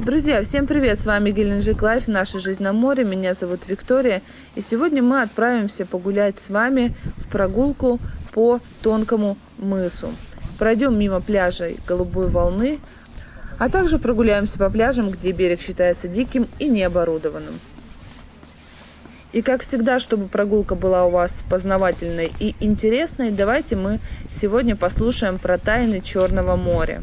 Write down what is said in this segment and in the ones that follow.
Друзья, всем привет! С вами Геленджик Лайф, наша жизнь на море. Меня зовут Виктория. И сегодня мы отправимся погулять с вами в прогулку по Тонкому мысу. Пройдем мимо пляжа Голубой волны, а также прогуляемся по пляжам, где берег считается диким и необорудованным. И как всегда, чтобы прогулка была у вас познавательной и интересной, давайте мы сегодня послушаем про тайны Черного моря.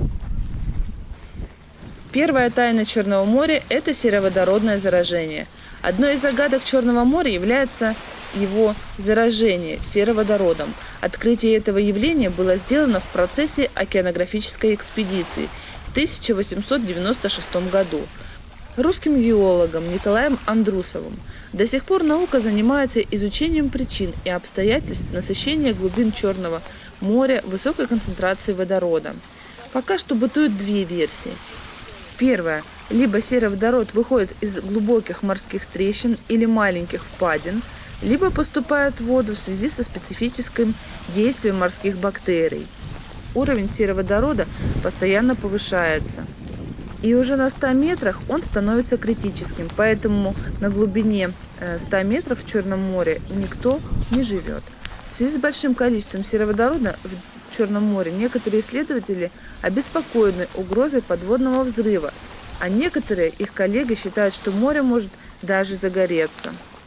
Первая тайна Черного моря – это сероводородное заражение. Одной из загадок Черного моря является его заражение сероводородом. Открытие этого явления было сделано в процессе океанографической экспедиции в 1896 году русским геологом Николаем Андрусовым. До сих пор наука занимается изучением причин и обстоятельств насыщения глубин Черного моря высокой концентрацией водорода. Пока что бытуют две версии. Первое. Либо сероводород выходит из глубоких морских трещин или маленьких впадин, либо поступает в воду в связи со специфическим действием морских бактерий. Уровень сероводорода постоянно повышается. И уже на 100 метрах он становится критическим, поэтому на глубине 100 метров в Черном море никто не живет. В связи с большим количеством сероводорода в Черном море некоторые исследователи обеспокоены угрозой подводного взрыва, а некоторые их коллеги считают, что море может даже загореться.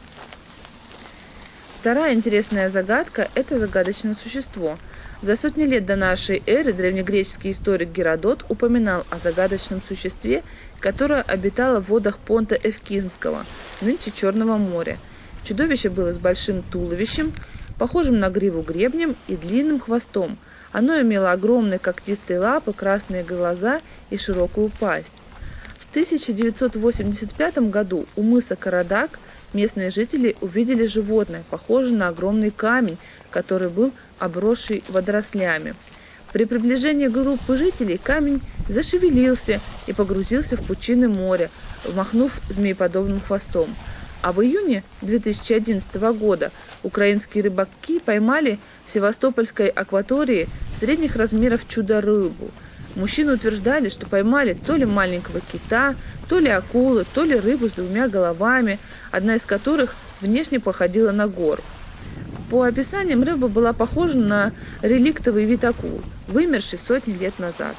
Вторая интересная загадка – это загадочное существо. За сотни лет до нашей эры древнегреческий историк Геродот упоминал о загадочном существе, которое обитало в водах Понта Эвкинского, нынче Черного моря. Чудовище было с большим туловищем, похожим на гриву гребнем и длинным хвостом. Оно имело огромные когтистые лапы, красные глаза и широкую пасть. В 1985 году у мыса Карадак местные жители увидели животное, похожее на огромный камень, который был обросший водорослями. При приближении группы жителей камень зашевелился и погрузился в пучины моря, махнув змееподобным хвостом. А в июне 2011 года украинские рыбаки поймали в Севастопольской акватории средних размеров чудо-рыбу. Мужчины утверждали, что поймали то ли маленького кита, то ли акулы, то ли рыбу с двумя головами, одна из которых внешне походила на горб. По описаниям, рыба была похожа на реликтовый вид акул, вымерший сотни лет назад.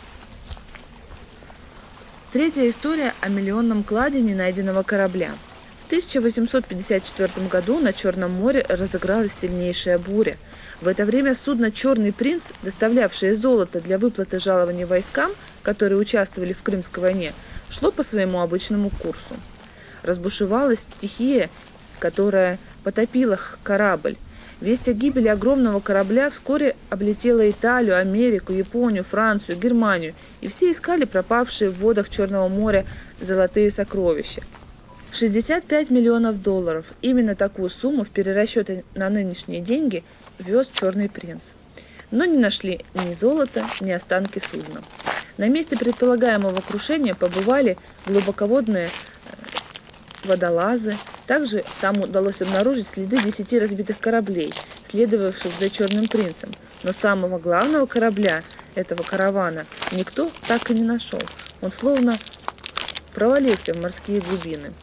Третья история о миллионном кладе ненайденного корабля. В 1854 году на Черном море разыгралась сильнейшая буря. В это время судно «Черный принц», доставлявшее золото для выплаты жалований войскам, которые участвовали в Крымской войне, шло по своему обычному курсу. Разбушевалась стихия, которая потопила корабль. Весть о гибели огромного корабля вскоре облетела Италию, Америку, Японию, Францию, Германию, и все искали пропавшие в водах Черного моря золотые сокровища. 65 миллионов долларов. Именно такую сумму в перерасчете на нынешние деньги вез Черный принц. Но не нашли ни золота, ни останки судна. На месте предполагаемого крушения побывали глубоководные водолазы. Также там удалось обнаружить следы 10 разбитых кораблей, следовавших за Черным принцем. Но самого главного корабля этого каравана никто так и не нашел. Он словно провалился в морские глубины.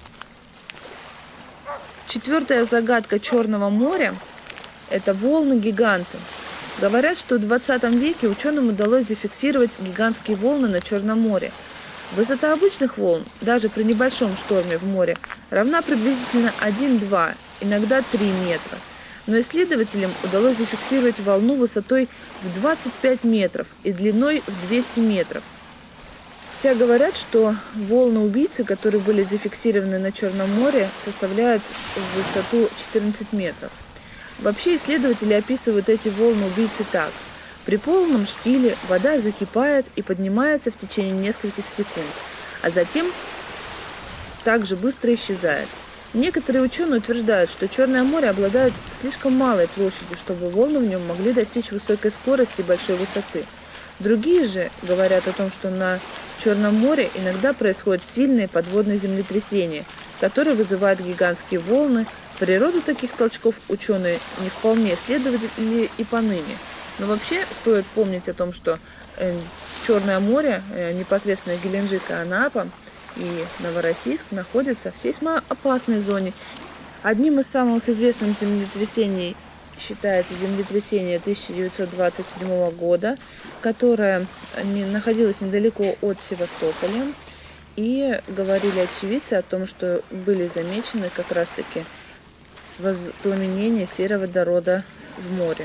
Четвертая загадка Черного моря – это волны-гиганты. Говорят, что в 20 веке ученым удалось зафиксировать гигантские волны на Черном море. Высота обычных волн, даже при небольшом шторме в море, равна приблизительно 1-2, иногда 3 метра. Но исследователям удалось зафиксировать волну высотой в 25 метров и длиной в 200 метров. Хотя говорят, что волны-убийцы, которые были зафиксированы на Черном море, составляют высоту 14 метров. Вообще исследователи описывают эти волны-убийцы так. При полном штиле вода закипает и поднимается в течение нескольких секунд, а затем также быстро исчезает. Некоторые ученые утверждают, что Черное море обладает слишком малой площадью, чтобы волны в нем могли достичь высокой скорости и большой высоты. Другие же говорят о том, что на Черном море иногда происходят сильные подводные землетрясения, которые вызывают гигантские волны. Природу таких толчков ученые не вполне исследовали и поныне. Но вообще стоит помнить о том, что Черное море, непосредственно Геленджик и Анапа и Новороссийск, находятся в сейсмоопасной зоне. Одним из самых известных землетрясений считается землетрясение 1927 года, которое находилось недалеко от Севастополя. И говорили очевидцы о том, что были замечены как раз-таки воспламенения сероводорода в море.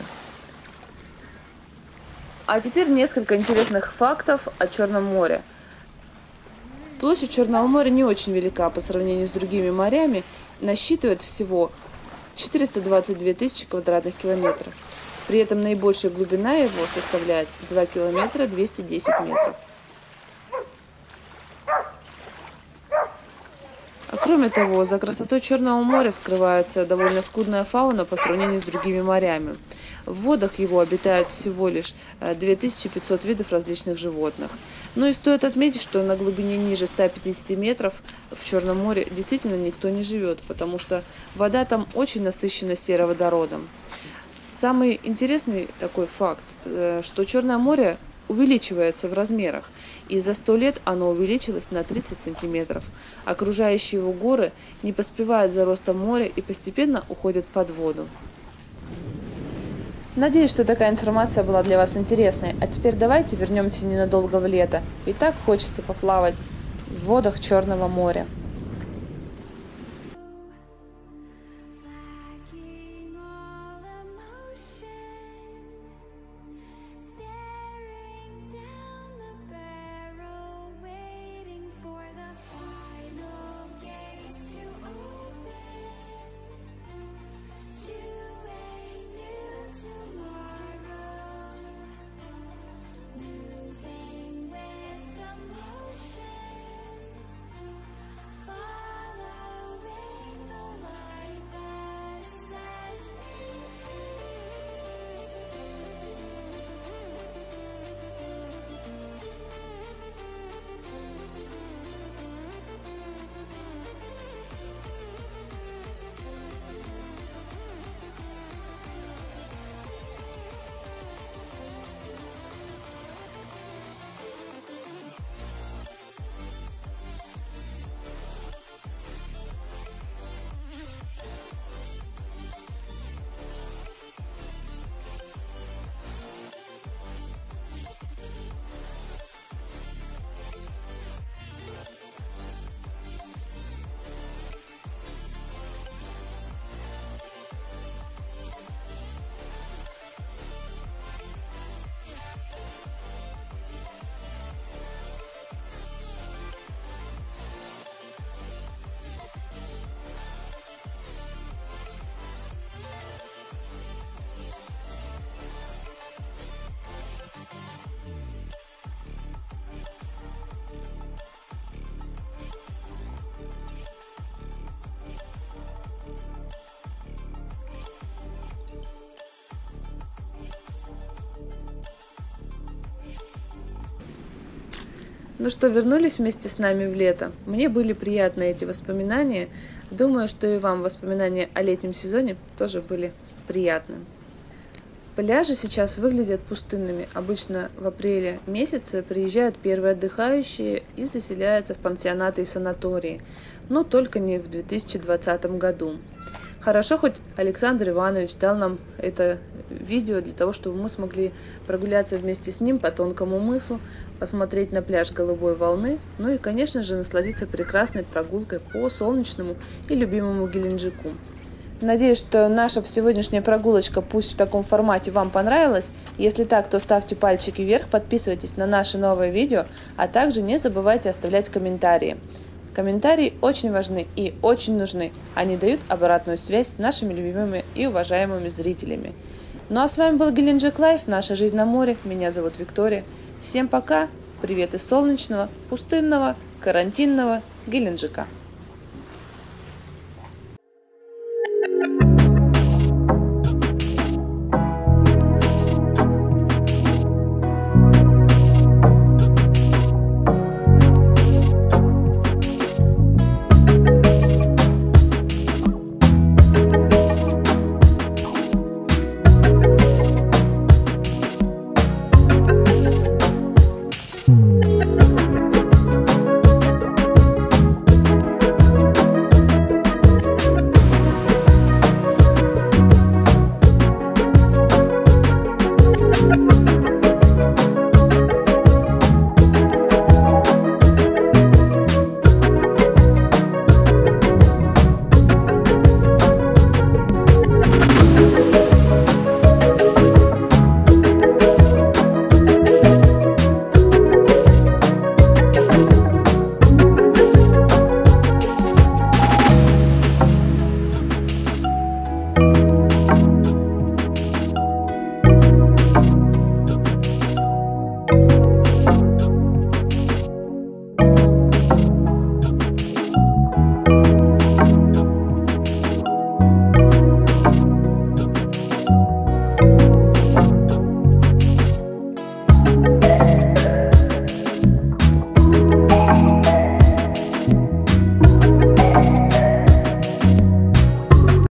А теперь несколько интересных фактов о Черном море. Площадь Черного моря не очень велика по сравнению с другими морями, насчитывает всего 422 тысячи квадратных километров. При этом наибольшая глубина его составляет 2 километра 210 метров. А кроме того, за красотой Черного моря скрывается довольно скудная фауна по сравнению с другими морями. В водах его обитают всего лишь 2500 видов различных животных. Но и стоит отметить, что на глубине ниже 150 метров в Черном море действительно никто не живет, потому что вода там очень насыщена сероводородом. Самый интересный такой факт, что Черное море увеличивается в размерах, и за 100 лет оно увеличилось на 30 сантиметров. Окружающие его горы не поспевают за ростом моря и постепенно уходят под воду. Надеюсь, что такая информация была для вас интересной. А теперь давайте вернемся ненадолго в лето. Ведь так хочется поплавать в водах Черного моря. Ну что, вернулись вместе с нами в лето? Мне были приятны эти воспоминания. Думаю, что и вам воспоминания о летнем сезоне тоже были приятны. Пляжи сейчас выглядят пустынными. Обычно в апреле месяце приезжают первые отдыхающие и заселяются в пансионаты и санатории. Но только не в 2020 году. Хорошо, хоть Александр Иванович дал нам это видео для того, чтобы мы смогли прогуляться вместе с ним по Тонкому мысу, посмотреть на пляж Голубой волны, ну и, конечно же, насладиться прекрасной прогулкой по солнечному и любимому Геленджику. Надеюсь, что наша сегодняшняя прогулочка, пусть в таком формате, вам понравилась. Если так, то ставьте пальчики вверх, подписывайтесь на наши новые видео, а также не забывайте оставлять комментарии. Комментарии очень важны и очень нужны. Они дают обратную связь с нашими любимыми и уважаемыми зрителями. Ну а с вами был Геленджик Лайф, наша жизнь на море. Меня зовут Виктория. Всем пока. Привет из солнечного, пустынного, карантинного Геленджика.